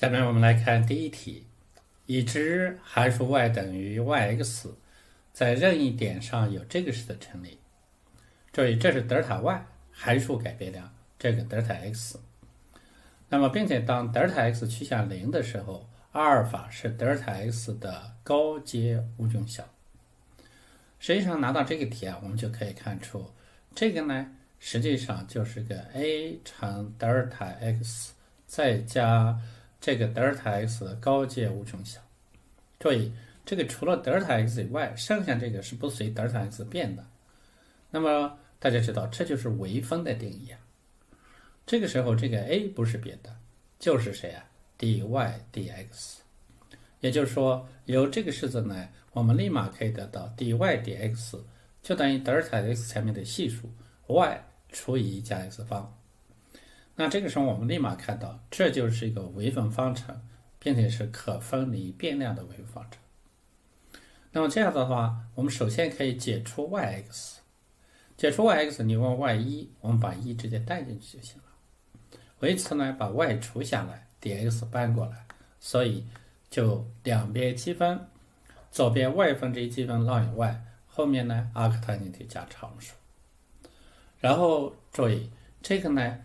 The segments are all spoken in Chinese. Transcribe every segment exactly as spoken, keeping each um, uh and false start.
下面我们来看第一题，已知函数 y 等于 yx， 在任意点上有这个式的成立。注意，这是德尔塔 y 函数改变量，这个德尔塔 x。那么，并且当德尔塔 x 趋向零的时候，阿尔法是德尔塔 x 的高阶无穷小。实际上拿到这个题啊，我们就可以看出，这个呢，实际上就是个 a 乘德尔塔 x 再加这个德尔塔 x 的高阶无穷小。注意，这个除了德尔塔 x 以外，剩下这个是不随德尔塔 x 变的。那么大家知道，这就是微分的定义啊。这个时候，这个 a 不是别的，就是谁啊 ？dy dx。也就是说，由这个式子呢，我们立马可以得到 dy dx 就等于德尔塔 x 前面的系数 y 除以一加 x 方。那这个时候我们立马看到，这就是一个微分方程，并且是可分离变量的微分方程。那么这样的话，我们首先可以解出 yx， 解出 yx， 你问 y 一， 我们把一直接带进去就行了。为此呢，把 y 除下来 ，dx 搬过来，所以就两边积分，左边 y 分之一积分 ln y， 后面呢阿克坦净体加常数。然后注意这个呢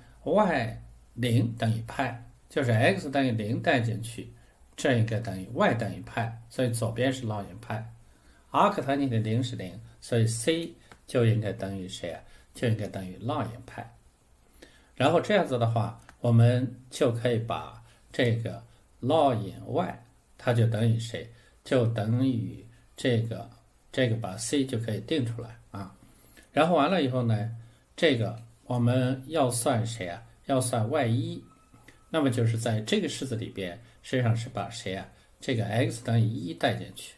y 零等于派，就是 x 等于零带进去，这应该等于 y 等于派，所以左边是 ln 派。阿克坦净体零是零，所以 c 就应该等于谁啊？就应该等于 ln 派。然后这样子的话，我们就可以把这个 ln y， 它就等于谁？就等于这个这个把 c 就可以定出来啊。然后完了以后呢，这个我们要算谁啊？要算 y 一， 那么就是在这个式子里边，实际上是把谁啊？这个 x 等于一带进去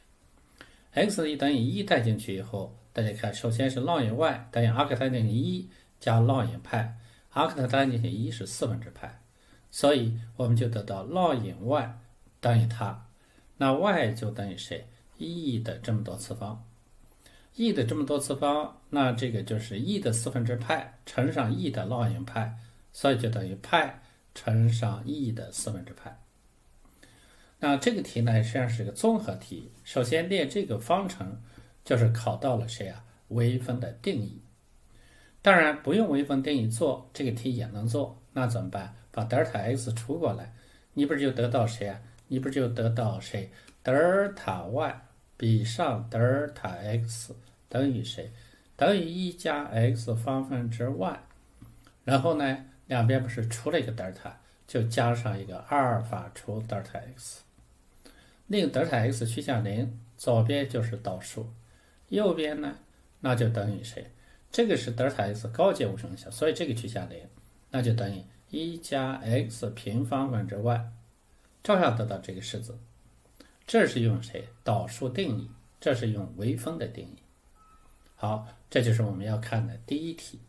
，x 等于一带进去以后，大家看，首先是 ln y 等于阿克坦净体一加 ln 派。阿克坦净体一是四分之派，所以我们就得到 ln y 等于它，那 y 就等于谁 ？e 的这么多次方 ，e 的这么多次方，那这个就是 e 的四分之派乘上 e 的 ln 派，所以就等于派乘上 e 的四分之派。那这个题呢，实际上是个综合题。首先列这个方程，就是考到了谁啊？微分的定义。当然不用微分定义做这个题也能做，那怎么办？把德尔塔 x 除过来，你不是就得到谁啊？你不是就得到谁？德尔塔 y 比上德尔塔 x 等于谁？等于一加 x 方分之 y。然后呢，两边不是除了一个德尔塔，就加上一个阿尔法除德尔塔 x。令德尔塔 x 趋向零，左边就是导数，右边呢，那就等于谁？这个是德尔塔 x 高阶无穷小，所以这个趋向零，那就等于一加 x 平方分之 y， 照样得到这个式子。这是用谁？导数定义，这是用微分的定义。好，这就是我们要看的第一题。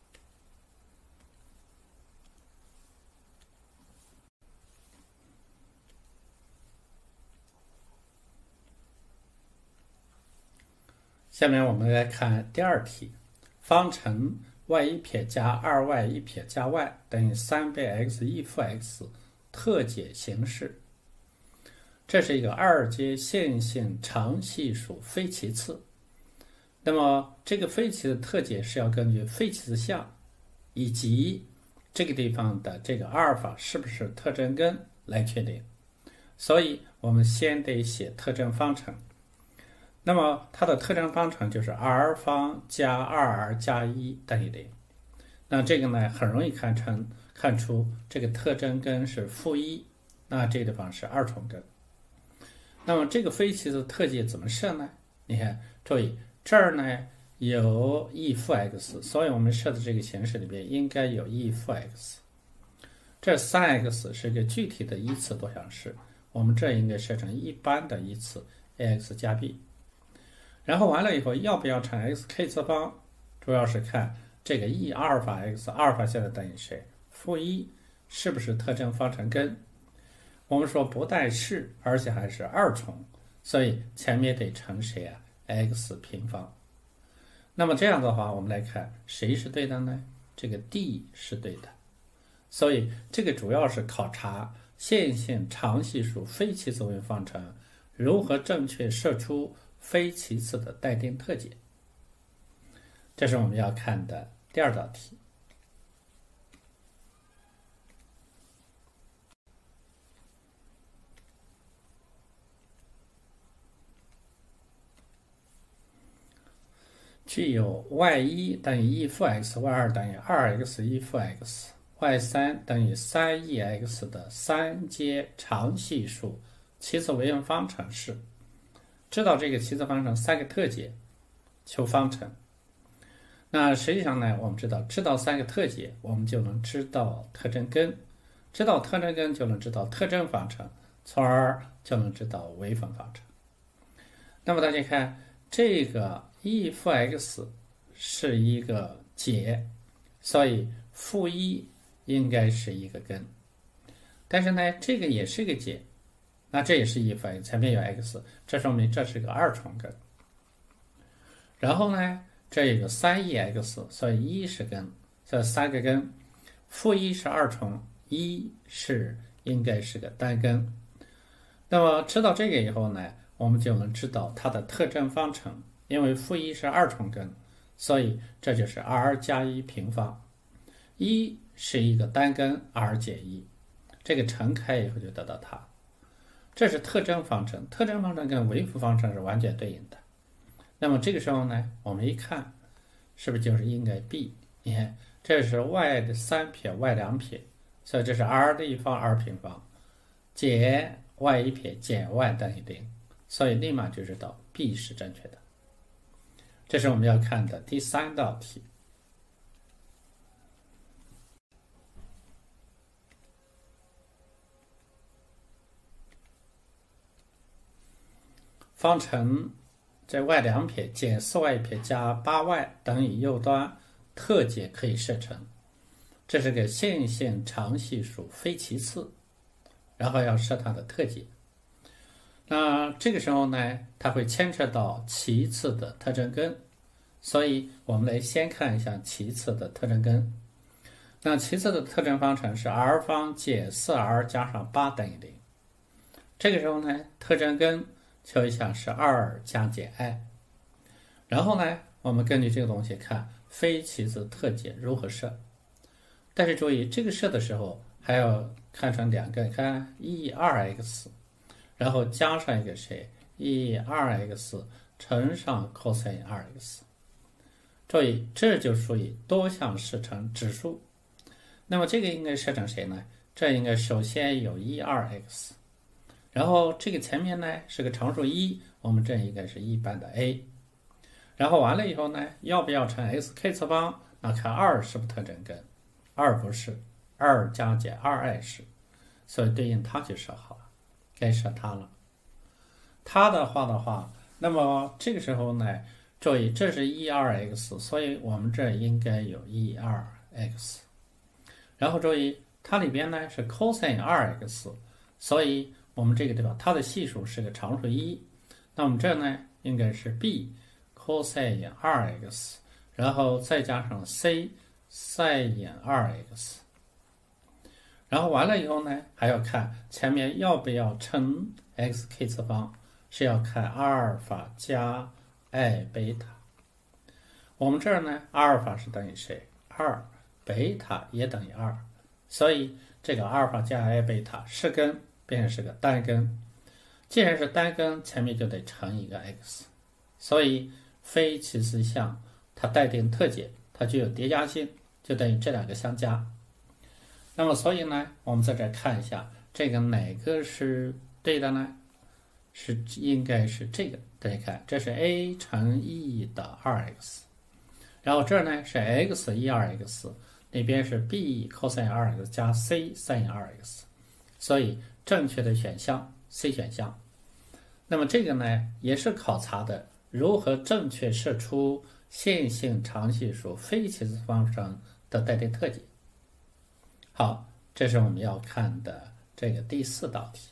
下面我们来看第二题。方程 y 一撇加 二 y 一撇加 y 等于三倍 x 一负 x 特解形式。这是一个二阶线性常系数非齐次。那么这个非齐的特解是要根据非齐次项以及这个地方的这个阿尔法是不是特征根来确定。所以我们先得写特征方程。那么它的特征方程就是 r 方加 二 r 加一等于零。那这个呢，很容易看成看出这个特征根是负一，那这个地方是二重根。那么这个非齐次特解怎么设呢？你看，注意这儿呢有 e 负 x， 所以我们设的这个形式里边应该有 e 负 x。这 三 x 是个具体的一次多项式，我们这应该设成一般的一次 ax 加 b。然后完了以后，要不要乘 xk 次方，主要是看这个 e 阿尔法 x， 阿尔法现在等于谁？负一，是不是特征方程根？我们说不但是，而且还是二重，所以前面得乘谁啊 ？x 平方。那么这样的话，我们来看谁是对的呢？这个 d 是对的。所以这个主要是考察线性常系数非齐次微分方程如何正确设出非齐次的待定特解。这是我们要看的第二道题。具有 y 一 等于一负 x，y 二 等于二 x 一负 x，y 三 等于三 e x 的三阶常系数齐次微分方程式。知道这个齐次方程三个特解，求方程。那实际上呢，我们知道知道三个特解，我们就能知道特征根，知道特征根就能知道特征方程，从而就能知道微分方程。那么大家看，这个 e 负 x 是一个解，所以负一应该是一个根。但是呢，这个也是个解，那这也是 e 负 x， 前面有 x， 这说明这是个二重根。然后呢，这有个 三 e x， 所以一是根，这三个根，负一是二重，一是应该是个单根。那么知道这个以后呢，我们就能知道它的特征方程，因为负一是二重根，所以这就是 r 加一平方。一是一个单根 r 减一，这个乘开以后就得到它。这是特征方程，特征方程跟微分方程是完全对应的。那么这个时候呢，我们一看，是不是就是应该 b？ 你看，这是 y 的三撇 y 两撇，所以这是 r 的一方 r 平方，减 y 一撇减 y 等于零，所以立马就知道 b 是正确的。这是我们要看的第三道题。方程这 y 两撇减 四 y 一撇加 八 y 等于右端特解可以设成，这是个线性常系数非齐次，然后要设它的特解。那这个时候呢，它会牵扯到齐次的特征根，所以我们来先看一下齐次的特征根。那齐次的特征方程是 r 方减 四 r 加上八等于零。这个时候呢，特征根求一下是二加减 i， 然后呢，我们根据这个东西看非齐次特解如何设。但是注意，这个设的时候还要看成两个，看 e 二 x， 然后加上一个谁 e 二 x 乘上 cos 二 x。注意，这就属于多项式成指数。那么这个应该设成谁呢？这应该首先有 e 二 x。然后这个前面呢是个常数一，我们这应该是一般的 a。然后完了以后呢，要不要乘 xk 次方？那看二是不是特征根？二不是，二加减 二 i 是，所以对应它就设好了，该设它了。它的话的话，那么这个时候呢，注意这是 e 二 x， 所以我们这应该有 e 二 x。然后注意它里边呢是 cos 二 x， 所以我们这个地方它的系数是个常数一，那我们这呢应该是 b cos 二 x， 然后再加上 c sin 二 x， 然后完了以后呢，还要看前面要不要乘 xk 次方，是要看阿尔法加 i 贝塔。我们这儿呢，阿尔法是等于谁？二，贝塔也等于二，所以这个阿尔法加 i 贝塔是根。变成是个单根，既然是单根，前面就得乘一个 x， 所以非齐次项它待定特解，它具有叠加性，就等于这两个相加。那么所以呢，我们在这看一下，这个哪个是对的呢？是应该是这个，大家看，这是 a 乘 e 的 二 x， 然后这儿呢是 x 一 二 x， 那边是 b cos 二 x 加 c sin 二 x， 所以正确的选项 C 选项。那么这个呢，也是考察的如何正确设出线性常系数非齐次方程的待定特解。好，这是我们要看的这个第四道题。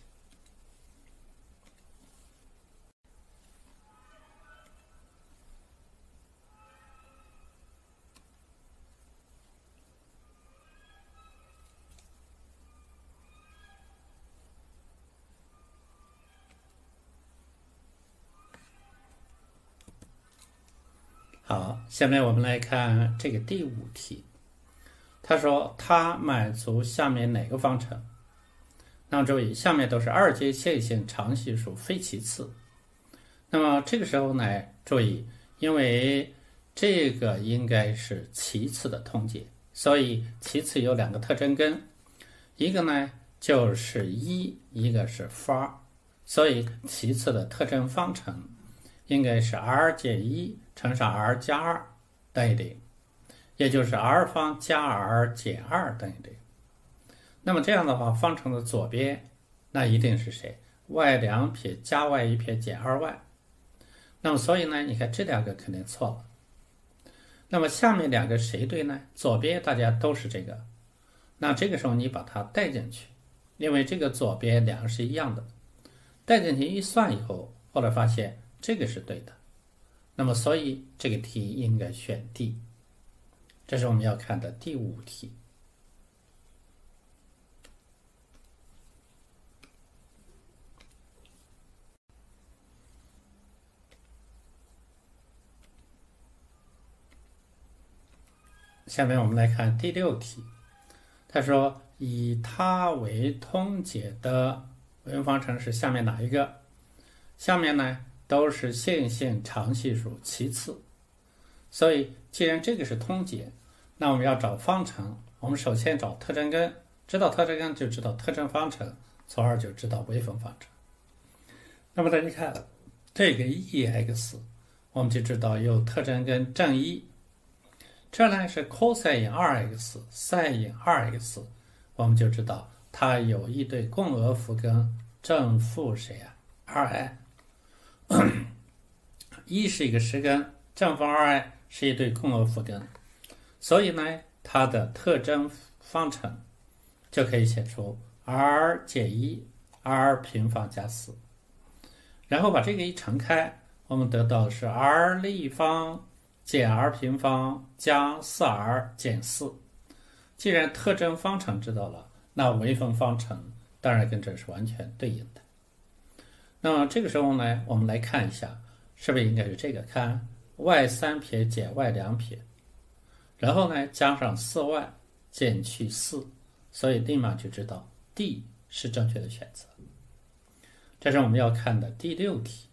好，下面我们来看这个第五题。他说它满足下面哪个方程？那么注意，下面都是二阶线性常系数非其次。那么这个时候呢，注意，因为这个应该是其次的通解，所以其次有两个特征根，一个呢就是一，一个是发，所以其次的特征方程应该是 r 减一乘上 r 加二等于零，也就是 r 方加 r 减二等于零。那么这样的话，方程的左边那一定是谁 ？y 两撇加 y 一撇减 二 y。那么所以呢，你看这两个肯定错了。那么下面两个谁对呢？左边大家都是这个，那这个时候你把它带进去，因为这个左边两个是一样的，带进去一算以后，后来发现这个是对的。那么所以这个题应该选 D。这是我们要看的第五题。下面我们来看第六题。他说以它为通解的微分方程是下面哪一个？下面呢都是线性常系数其次，所以既然这个是通解，那我们要找方程，我们首先找特征根，知道特征根就知道特征方程，从而就知道微分方程。那么大家看这个 e(x) 我们就知道有特征根正一，这呢是 cos 二 x sin 二 x， 我们就知道它有一对共轭复根正负谁呀、啊、二 i， 一是一个实根，正负二 i 是一对共轭复根，所以呢它的特征方程就可以写出 r 减一 r 平方加四，然后把这个一乘开，我们得到的是 r 立方减 r 平方加 四 r 减四。既然特征方程知道了，那微分方程当然跟这是完全对应的。那么这个时候呢，我们来看一下，是不是应该是这个？看 y 三撇减 y 两撇，然后呢加上 四 y 减去四，所以立马就知道 D 是正确的选择。这是我们要看的第六题。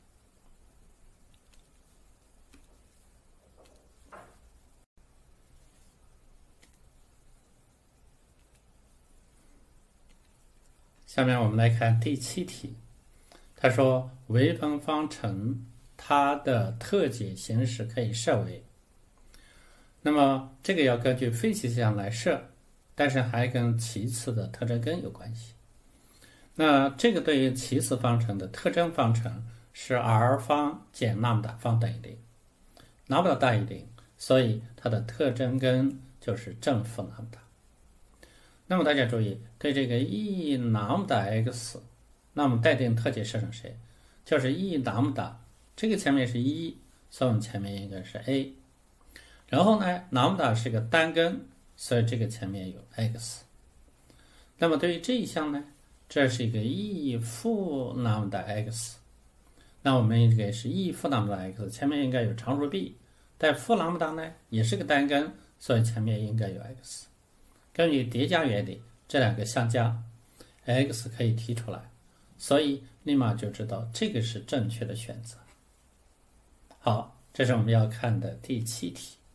下面我们来看第七题。他说微分方程它的特解形式可以设为，那么这个要根据非齐项来设，但是还跟其次的特征根有关系。那这个对于其次方程的特征方程是 r 方减拉姆达方等于零，拉姆达大于零，所以它的特征根就是正负拉姆达。那么大家注意，对这个 e 拉姆达 x， 那我们待定特解设成谁？就是 e 拉姆达，这个前面是一，所以我们前面应该是 a。然后呢，拉姆达是个单根，所以这个前面有 x。那么对于这一项呢，这是一个 e 负拉姆达 x， 那我们应该是 e 负拉姆达 x， 前面应该有常数 b， 但负拉姆达呢也是个单根，所以前面应该有 x。根据叠加原理，这两个相加 ，x 可以提出来，所以立马就知道这个是正确的选择。好，这是我们要看的第七题。